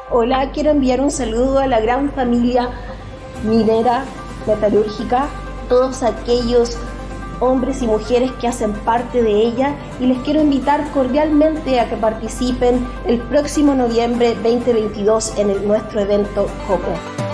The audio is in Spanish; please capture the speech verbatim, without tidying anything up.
Hola, quiero enviar un saludo a la gran familia minera, metalúrgica, todos aquellos hombres y mujeres que hacen parte de ella, y les quiero invitar cordialmente a que participen el próximo noviembre veinte veintidós en el, nuestro evento COPE.